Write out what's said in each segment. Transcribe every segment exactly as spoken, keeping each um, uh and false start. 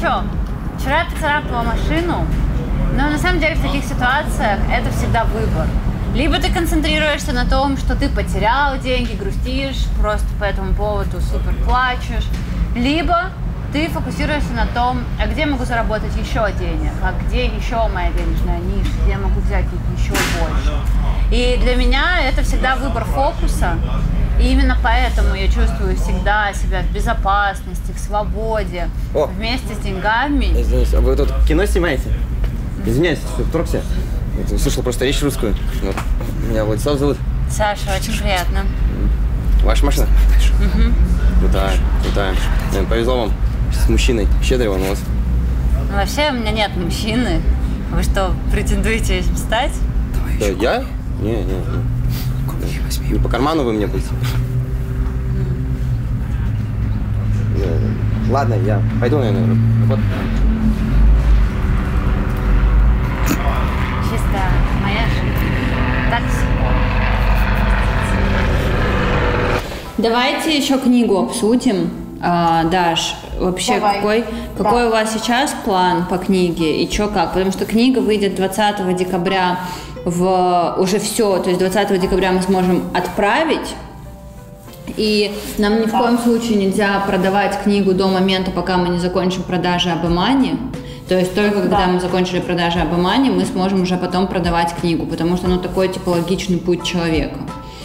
что? Вчера я поцарапала машину, но на самом деле в таких ситуациях это всегда выбор. Либо ты концентрируешься на том, что ты потерял деньги, грустишь, просто по этому поводу супер плачешь, либо ты фокусируешься на том, а где я могу заработать еще денег, а где еще моя денежная ниша, где я могу взять их еще больше. И для меня это всегда выбор фокуса, и именно поэтому я чувствую всегда себя в безопасности, в свободе, О. вместе с деньгами. Извиняюсь, а вы тут кино снимаете? Извиняюсь, что вторгся. Я слышал просто речь русскую. Вот. Меня Владислав зовут. Саша, очень приятно. Ваша машина? Угу. Крутая, крутая. Блин, повезло вам с мужчиной. Щедрый он у вас. Ну, вообще у меня нет мужчины. Вы что, претендуете им стать? Да, я? Не, не, не. Не по карману вы мне будете. Mm. Ладно, я пойду, наверное. Вот. Чисто моя жизнь. Так всегда. Давайте еще книгу обсудим. А, Даш, вообще Давай. какой, какой да. у вас сейчас план по книге и что как? Потому что книга выйдет двадцатого декабря в уже все, то есть двадцатого декабря мы сможем отправить. И нам ни в да. коем случае нельзя продавать книгу до момента, пока мы не закончим продажи об Имане. То есть только когда да. мы закончили продажи об Имане, мы сможем уже потом продавать книгу, потому что ну такой типологичный путь человека.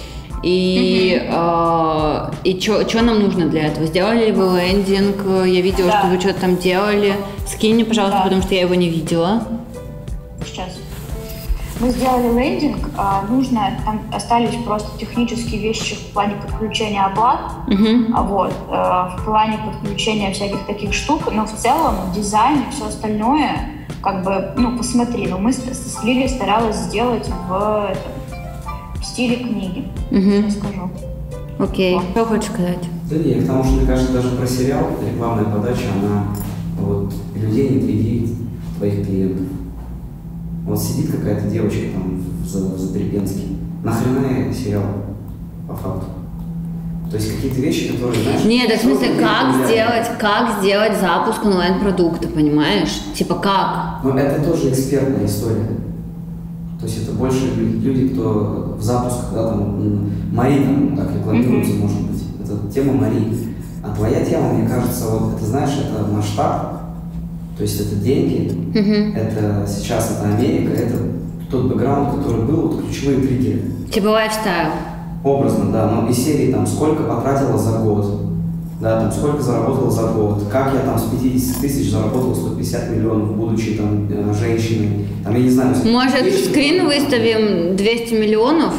И, mm-hmm. э, и что нам нужно для этого? Сделали ли вы лендинг? Я видела, да. что вы что-то там делали. Скинь мне, пожалуйста, да. потому что я его не видела. Сейчас. Мы сделали лендинг. А, нужно, там остались просто технические вещи в плане подключения оплат, mm-hmm. а вот, а, в плане подключения всяких таких штук, но в целом дизайн и все остальное, как бы, ну, посмотри, но мы с, с Лилей старалась сделать в... в стиле книги, угу. скажу. Окей, вот. Что хочешь сказать? Да нет, потому что, мне кажется, даже про сериал рекламная подача, она вот людей не требит твоих клиентов. Вот сидит какая-то девочка там в, в Задребенске. Нахрена сериал, по факту? То есть какие-то вещи, которые, знаешь... Нет, в смысле, как сделать, как сделать запуск онлайн-продукта, понимаешь? Типа как? Но это тоже экспертная история. То есть это больше люди, кто в запусках, да, там, Мари там так рекламируется, mm-hmm. может быть. Это тема Мари. А твоя тема, мне кажется, вот это, знаешь, это масштаб, то есть это деньги, mm-hmm. это сейчас, это Америка, это тот бэкграунд, который был, вот ключевые триггеры. Типа лайфстайл. Образно, да, но из серии там сколько потратила за год, да, там сколько заработала за год, как я там с пятидесяти тысяч заработал сто пятьдесят миллионов, будучи там женщиной, там я не знаю. Может, вещи, скрин выставим двести миллионов?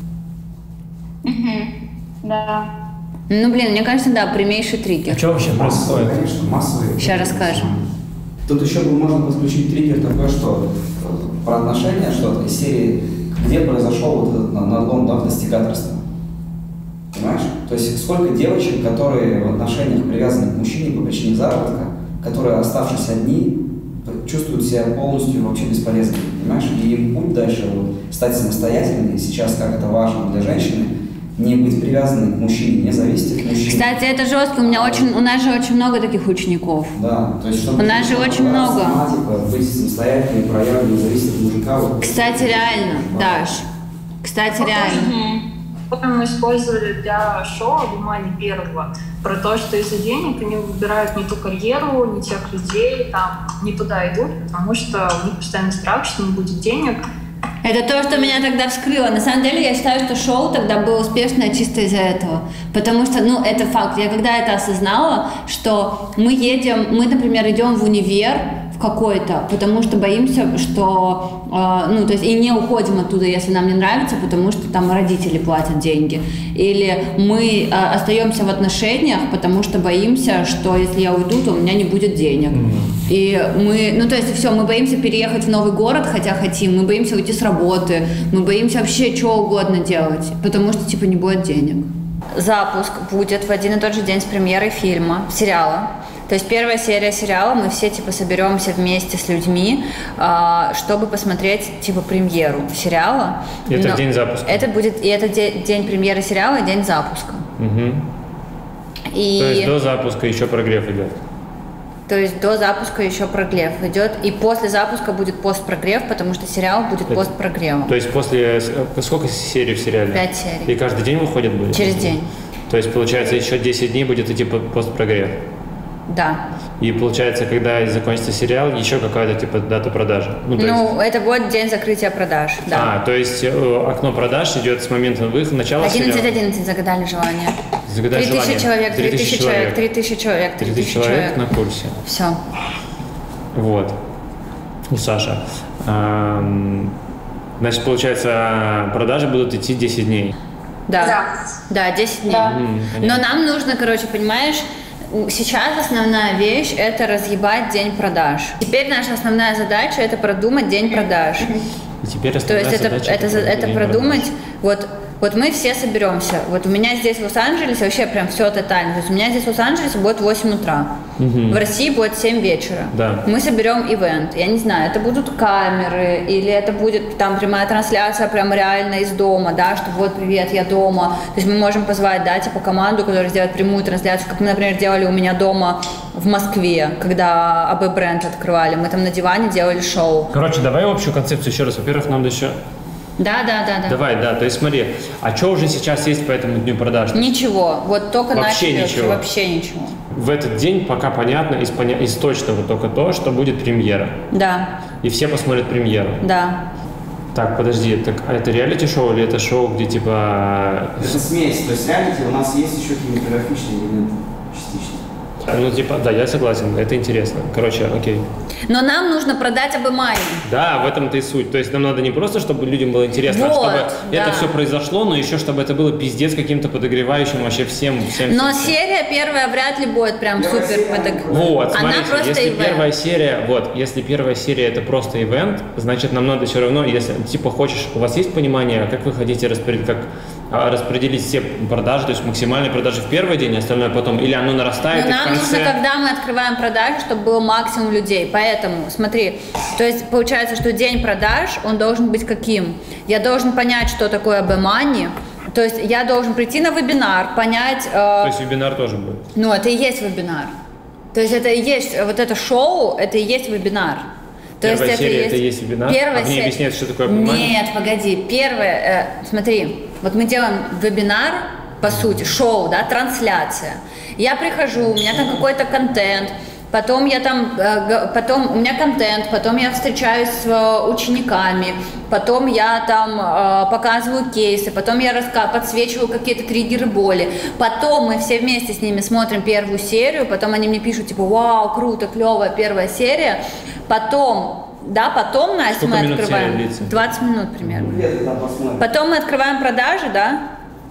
Угу. Да. Ну, блин, мне кажется, да, прямейший триггер. А что вообще происходит? Конечно, массовые. Сейчас расскажем. Тут еще можно подключить триггер такой, что про отношения что-то из серии, где произошел вот этот надлом, да, достигаторства. Понимаешь? То есть сколько девочек, которые в отношениях привязаны к мужчине по причине заработка, которые, оставшись одни, чувствуют себя полностью вообще бесполезными, понимаешь? И им путь дальше вот, стать самостоятельными, сейчас как это важно для женщины, не быть привязанной к мужчине, не зависеть от мужчины. Кстати, это жестко, у меня очень, у нас же очень много таких учеников. Да, то есть чтобы... У нас же очень много. Сама, типа, быть самостоятельной, проявленной, не зависеть от мужика. Вот. Кстати, реально, Даш, кстати, реально. Мы использовали для шоу «Внимание первого» про то, что из-за денег они выбирают не ту карьеру, не тех людей, там, не туда идут, потому что у них постоянный страх, что не будет денег. Это то, что меня тогда вскрыло. На самом деле, я считаю, что шоу тогда было успешное чисто из-за этого. Потому что, ну, это факт. Я когда это осознала, что мы едем, мы, например, идем в универ в какой-то, потому что боимся, что, э, ну, то есть, и не уходим оттуда, если нам не нравится, потому что там родители платят деньги. Или мы э, остаемся в отношениях, потому что боимся, что если я уйду, то у меня не будет денег. Mm-hmm. И мы, ну, то есть, все, мы боимся переехать в новый город, хотя хотим, мы боимся уйти с работы, мы боимся вообще что угодно делать, потому что, типа, не будет денег. Запуск будет в один и тот же день с премьерой фильма, сериала. То есть первая серия сериала, мы все, типа, соберемся вместе с людьми, чтобы посмотреть, типа, премьеру сериала. И это день запуска. Это будет, и это день, день премьеры сериала и день запуска. Угу. И... То есть до запуска еще прогрев идет. То есть до запуска еще прогрев идет, и после запуска будет постпрогрев, потому что сериал будет Это, постпрогревом. То есть после... Сколько серий в сериале? Пять серий. И каждый день выходит будет? Через день. То есть, получается, еще десять дней будет идти постпрогрев? Да. И получается, когда закончится сериал, еще какая-то типа дата продажи? Ну, ну есть... это будет день закрытия продаж, да. А, то есть э, окно продаж идет с момента выхода, начала одиннадцать сериала? одиннадцать загадали желание. Загадали три тысячи человек, три тысячи человек, три тысячи человек, три тысячи человек на курсе. Все. Вот. У Саши. Эм, значит, получается, продажи будут идти десять дней. Да. Да, да десять дней. Да. Mm, Но нам нужно, короче, понимаешь, сейчас основная вещь – это разъебать день продаж. Теперь наша основная задача – это продумать день продаж. И теперь То есть это, это, это, это продумать, вот, вот мы все соберемся. Вот у меня здесь в Лос-Анджелесе вообще прям все тотально. То есть у меня здесь в Лос-Анджелесе будет восемь утра. Угу. В России будет семь вечера. Да. Мы соберем ивент. Я не знаю, это будут камеры, или это будет там прямая трансляция прям реально из дома, да, что вот, привет, я дома. То есть мы можем позвать, да, типа команду, которая сделает прямую трансляцию, как мы, например, делали у меня дома в Москве, когда эй би бренд открывали. Мы там на диване делали шоу. Короче, давай общую концепцию еще раз. Во-первых, нам еще... Да, да, да, да. Давай, да, то есть смотри, а что уже сейчас есть по этому дню продаж? Ничего, вот только вообще начали, ничего. Вообще ничего. В этот день пока понятно из, поня... из точного только то, что будет премьера. Да. И все посмотрят премьеру. Да. Так, подожди, так, а это реалити-шоу или это шоу, где типа... Это смесь, то есть реалити у нас есть еще кинематографичный элемент частично. Ну, типа, да, я согласен, это интересно. Короче, окей. Но нам нужно продать эй би Money. Да, в этом-то и суть. То есть нам надо не просто, чтобы людям было интересно, вот, а чтобы да. это все произошло, но еще чтобы это было пиздец каким-то подогревающим вообще всем. всем но всем. серия первая вряд ли будет прям первая супер подогревающей. Вот, Она смотрите, просто если ивент. первая серия, вот, если первая серия это просто ивент, значит нам надо все равно, если типа хочешь, у вас есть понимание, как вы хотите распределить, как распределить все продажи, то есть максимальные продажи в первый день, остальное потом, или оно нарастает? Но и нам в конце... нужно, когда мы открываем продажи, чтобы было максимум людей. Поэтому, смотри, то есть получается, что день продаж, он должен быть каким? Я должен понять, что такое эй би Money. То есть я должен прийти на вебинар, понять... Э, то есть вебинар тоже будет? Ну, это и есть вебинар. То есть это и есть, вот это шоу, это и есть вебинар. То Первая есть серия это, это и есть вебинар? Первая а мне серия... объясняется, что такое эй би Money? Нет, погоди. Первое, э, смотри, вот мы делаем вебинар, по сути, шоу, да, трансляция. Я прихожу, у меня там какой-то контент, потом я там, э, потом у меня контент, потом я встречаюсь с э, учениками, потом я там э, показываю кейсы, потом я раска- подсвечиваю какие-то триггеры боли, потом мы все вместе с ними смотрим первую серию, потом они мне пишут, типа, вау, круто, клевая первая серия, потом... Да, потом, Настя, мы открываем. двадцать минут примерно. Потом мы открываем продажи, да?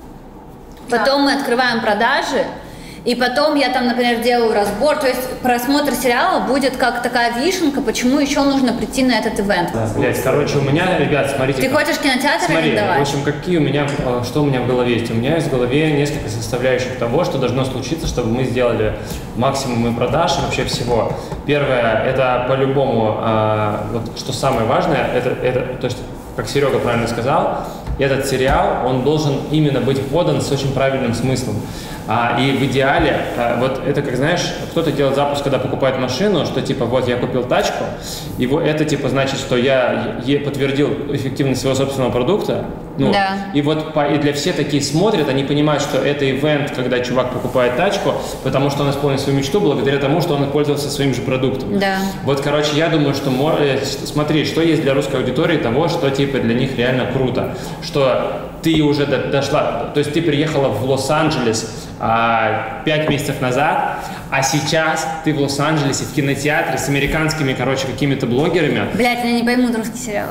Потом мы открываем продажи, и потом я там, например, делаю разбор. То есть просмотр сериала будет как такая вишенка, почему еще нужно прийти на этот ивент. Да, блять, короче, у меня, ребят, смотрите. Ты как... хочешь кинотеатр Смотри, арендовать? в общем, какие у меня, что у меня в голове есть? У меня есть в голове несколько составляющих того, что должно случиться, чтобы мы сделали максимум продаж и вообще всего. Первое, это по-любому, э, вот, что самое важное, это, это, то есть, как Серега правильно сказал, этот сериал, он должен именно быть подан с очень правильным смыслом. А, и в идеале, а, вот это как, знаешь, кто-то делает запуск, когда покупает машину, что типа вот я купил тачку, и вот это типа значит, что я е- подтвердил эффективность своего собственного продукта. Ну, да. И вот по, и для всех такие смотрят, они понимают, что это ивент, когда чувак покупает тачку, потому что он исполнил свою мечту благодаря тому, что он пользовался своим же продуктом. Да. Вот, короче, я думаю, что смотри, что есть для русской аудитории того, что типа для них реально круто, что ты уже до, дошла, то есть ты приехала в Лос-Анджелес а, пять месяцев назад, а сейчас ты в Лос-Анджелесе в кинотеатре с американскими, короче, какими-то блогерами. Блять, они не поймут русский сериал.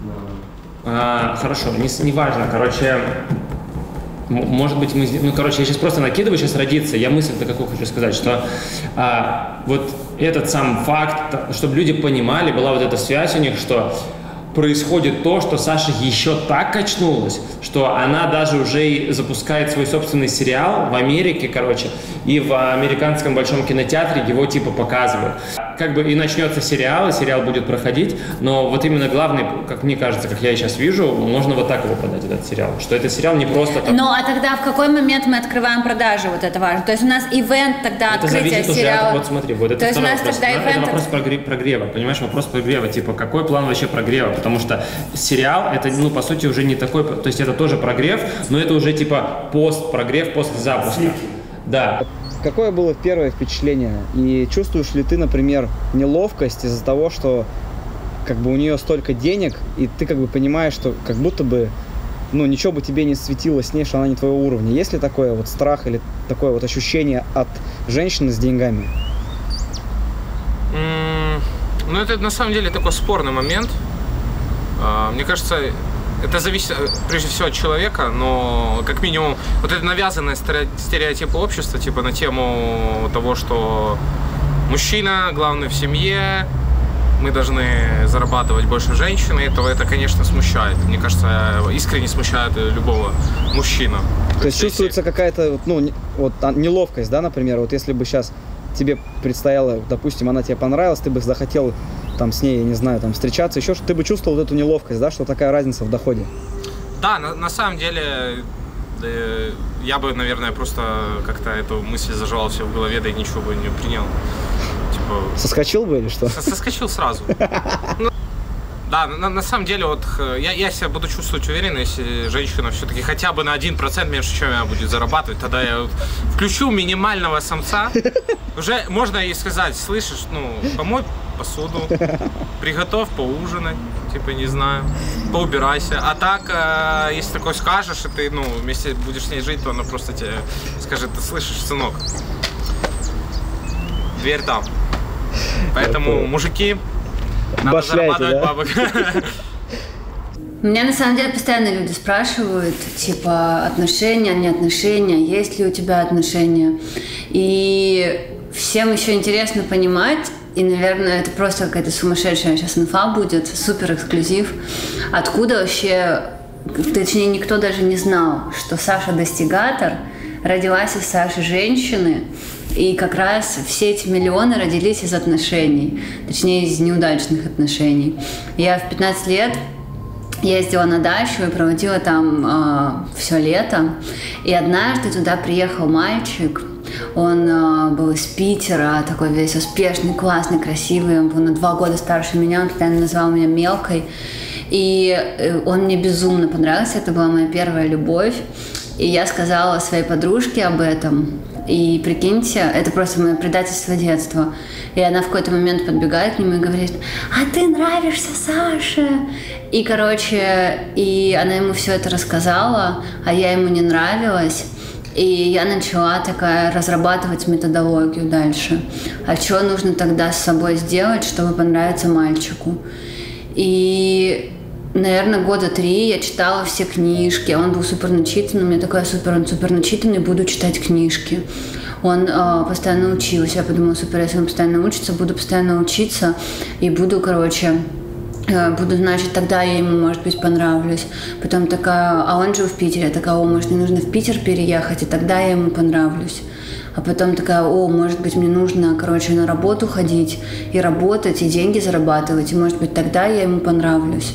А, хорошо, не, не важно, короче, может быть мы, ну, короче, я сейчас просто накидываю, сейчас родится, я мысль-то какую хочу сказать, что а, вот этот сам факт, чтобы люди понимали, была вот эта связь у них, что происходит то, что Саша еще так качнулась, что она даже уже и запускает свой собственный сериал в Америке, короче, и в американском большом кинотеатре его типа показывают. как бы и начнется сериал, и сериал будет проходить, но вот именно главный, как мне кажется, как я сейчас вижу, можно вот так его подать, этот сериал, что этот сериал не просто так. Ну, а тогда в какой момент мы открываем продажи, вот это важно. То есть у нас ивент тогда, это открытие зависит сериала. Уже от, вот смотри, вот это То есть у нас вопрос, тогда да, ивент... Это вопрос прогрева, понимаешь, вопрос прогрева, типа, какой план вообще прогрева, потому что сериал, это, ну, по сути, уже не такой, то есть это тоже прогрев, но это уже, типа, пост-прогрев после запуска. Да. Какое было первое впечатление? И чувствуешь ли ты, например, неловкость из-за того, что как бы у нее столько денег, и ты как бы понимаешь, что как будто бы, ну, ничего бы тебе не светило с ней, что она не твоего уровня. Есть ли такое вот страх или такое вот ощущение от женщины с деньгами? Mm, ну, это на самом деле такой спорный момент. Uh, мне кажется, это зависит прежде всего от человека, но как минимум вот это навязанное стереотипы общества, типа на тему того, что мужчина главный в семье, мы должны зарабатывать больше женщины, этого это, конечно, смущает. Мне кажется, искренне смущает любого мужчину. То есть чувствуется какая-то, ну, вот неловкость, да, например, вот если бы сейчас тебе предстояло, допустим, она тебе понравилась, ты бы захотел там с ней, я не знаю, там встречаться, еще что, ты бы чувствовал вот эту неловкость, да, что такая разница в доходе? Да, на, на самом деле, э, я бы, наверное, просто как-то эту мысль заживал все в голове, да и ничего бы не принял. Типа... Соскочил бы или что? Соскочил сразу. Ну, да, на, на самом деле, вот я, я себя буду чувствовать уверенно, если женщина все-таки хотя бы на один процент меньше, чем я будет зарабатывать, тогда я вот включу минимального самца, уже можно ей сказать, слышишь, ну, помой посуду, приготовь поужинать, типа, не знаю, поубирайся. А так, э, если такое скажешь, и ты, ну, вместе будешь с ней жить, то она просто тебе скажет, ты слышишь, сынок, дверь там. Поэтому, мужики, надо башляйте, зарабатывать да? бабок. Меня на самом деле постоянно люди спрашивают, типа, отношения, не отношения, есть ли у тебя отношения. И всем еще интересно понимать, и, наверное, это просто какая-то сумасшедшая сейчас инфа будет, супер эксклюзив, откуда вообще, точнее, никто даже не знал, что Саша Достигатор родилась из Саши женщины, и как раз все эти миллионы родились из отношений, точнее, из неудачных отношений. Я в пятнадцать лет ездила на дачу и проводила там э, все лето, и однажды туда приехал мальчик. Он э, был из Питера, такой весь успешный, классный, красивый. Он был на два года старше меня, он постоянно называл меня мелкой. И э, он мне безумно понравился, это была моя первая любовь. И я сказала своей подружке об этом. И прикиньте, это просто мое предательство детства. И она в какой-то момент подбегает к нему и говорит: а ты нравишься Саше. И, короче, и она ему все это рассказала, а я ему не нравилась. И я начала такая разрабатывать методологию дальше. А что нужно тогда с собой сделать, чтобы понравиться мальчику? И, наверное, года три я читала все книжки. Он был супер начитанный, у меня такая супер, он супер начитанный, буду читать книжки. Он э, постоянно учился. Я подумала, супер, если он постоянно учится, буду постоянно учиться и буду, короче... Буду, значит, тогда я ему, может быть, понравлюсь. Потом такая, а он жил в Питере. Я такая, о, может, мне нужно в Питер переехать, и тогда я ему понравлюсь. А потом такая, о, может быть, мне нужно, короче, на работу ходить и работать, и деньги зарабатывать, и, может быть, тогда я ему понравлюсь.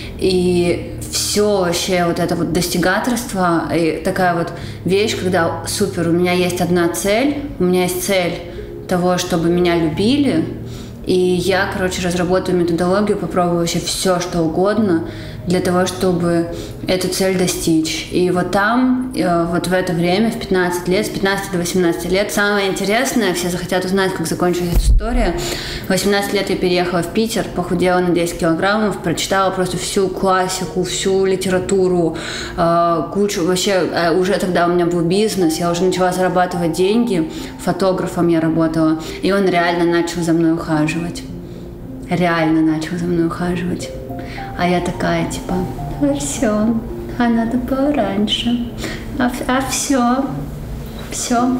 И все вообще вот это вот достигаторство, и такая вот вещь, когда супер, у меня есть одна цель, у меня есть цель того, чтобы меня любили, и я, короче, разработаю методологию, попробую вообще все, что угодно для того, чтобы эту цель достичь. И вот там, вот в это время, в пятнадцать лет, с пятнадцати до восемнадцати лет, самое интересное, все захотят узнать, как закончилась эта история. В восемнадцать лет я переехала в Питер, похудела на десять килограммов, прочитала просто всю классику, всю литературу, кучу, вообще, уже тогда у меня был бизнес, я уже начала зарабатывать деньги, фотографом я работала, и он реально начал за мной ухаживать. Реально начал за мной ухаживать. А я такая, типа, а все, а надо было раньше, а, а все, все.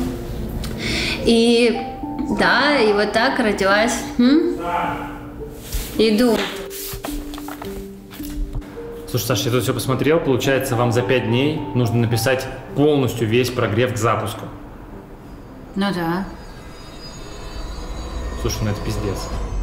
И да, и вот так родилась. М? Иду. Слушай, Саша, я тут все посмотрел, получается, вам за пять дней нужно написать полностью весь прогрев к запуску. Ну да. Слушай, ну это пиздец.